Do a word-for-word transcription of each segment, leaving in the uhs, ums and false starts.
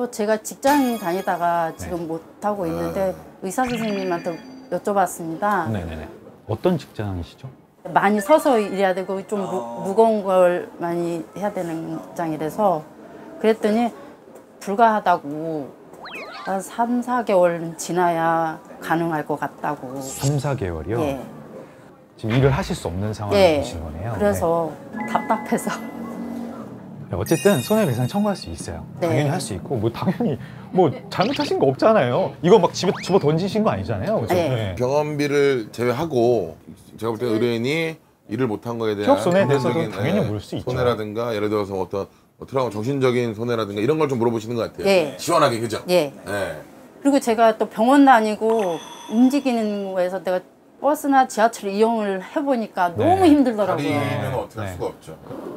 또 제가 직장 다니다가 지금 네. 못 하고 있는데 의사 선생님한테 여쭤봤습니다. 네네네. 어떤 직장이시죠? 많이 서서 일해야 되고 좀 무, 무거운 걸 많이 해야 되는 직장이라서 그랬더니 불가하다고 한 삼, 사 개월 지나야 가능할 것 같다고. 삼, 사 개월이요? 예. 지금 일을 하실 수 없는 상황이신 예. 거네요. 그래서 네. 답답해서. 어쨌든 손해배상 청구할 수 있어요. 네. 당연히 할 수 있고 뭐 당연히 뭐 잘못하신 거 없잖아요. 이거 막 집에 집어 던지신 거 아니잖아요. 그렇죠? 네. 네. 병원비를 제외하고 제가 볼 때 의뢰인이 일을 못한 거에 대한 기업 손해에 대해서도 금전적인, 당연히 예, 물을 수 있죠. 손해라든가 예를 들어서 어떤 뭐 트라우마 정신적인 손해라든가 이런 걸 좀 물어보시는 것 같아요. 예. 시원하게 그죠? 예. 예. 그리고 제가 또 병원 다니고 움직이는 거에서 내가 버스나 지하철 이용을 해보니까 네. 너무 힘들더라고요. 다리면 어떻게 할 네. 수가 없죠.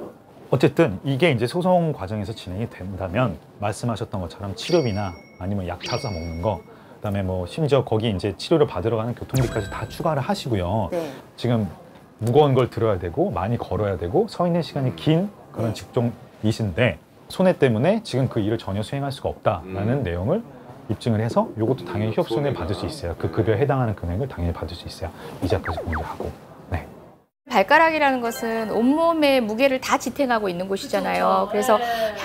어쨌든 이게 이제 소송 과정에서 진행이 된다면 말씀하셨던 것처럼 치료비나 아니면 약 사서 먹는 거, 그다음에 뭐 심지어 거기 이제 치료를 받으러 가는 교통비까지 다 추가를 하시고요. 네. 지금 무거운 걸 들어야 되고 많이 걸어야 되고 서 있는 시간이 긴 그런 네. 직종이신데 손해 때문에 지금 그 일을 전혀 수행할 수가 없다라는 음. 내용을 입증을 해서 이것도 당연히 휴업손해 받을 수 있어요. 그 급여에 해당하는 금액을 당연히 받을 수 있어요. 이자까지 공개하고. 네. 발가락이라는 것은 온몸의 무게를 다 지탱하고 있는 곳이잖아요. 그래서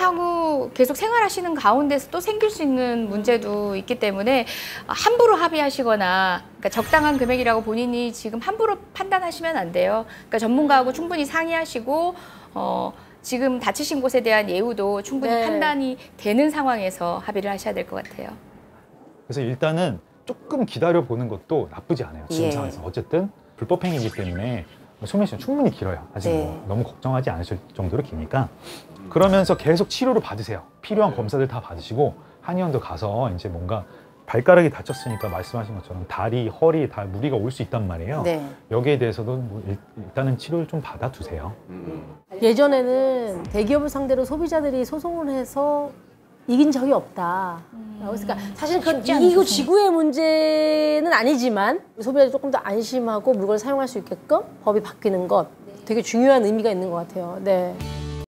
향후 계속 생활하시는 가운데서 또 생길 수 있는 문제도 있기 때문에 함부로 합의하시거나 그러니까 적당한 금액이라고 본인이 지금 함부로 판단하시면 안 돼요. 그러니까 전문가하고 충분히 상의하시고 어, 지금 다치신 곳에 대한 예우도 충분히 네. 판단이 되는 상황에서 합의를 하셔야 될 것 같아요. 그래서 일단은 조금 기다려보는 것도 나쁘지 않아요. 지금 예. 상황에서. 어쨌든 불법행위이기 때문에 소멸 시간 충분히 길어요. 아직 네. 뭐 너무 걱정하지 않으실 정도로 기니까. 그러면서 계속 치료를 받으세요. 필요한 검사들 다 받으시고 한의원도 가서 이제 뭔가 발가락이 다쳤으니까 말씀하신 것처럼 다리, 허리 다 무리가 올 수 있단 말이에요. 네. 여기에 대해서도 뭐 일, 일단은 치료를 좀 받아두세요. 음. 예전에는 대기업을 상대로 소비자들이 소송을 해서 이긴 적이 없다. 그러니까 사실 그건 이기고 지구의 문제는 아니지만 소비자들이 조금 더 안심하고 물건을 사용할 수 있게끔 법이 바뀌는 것 되게 중요한 의미가 있는 것 같아요. 네.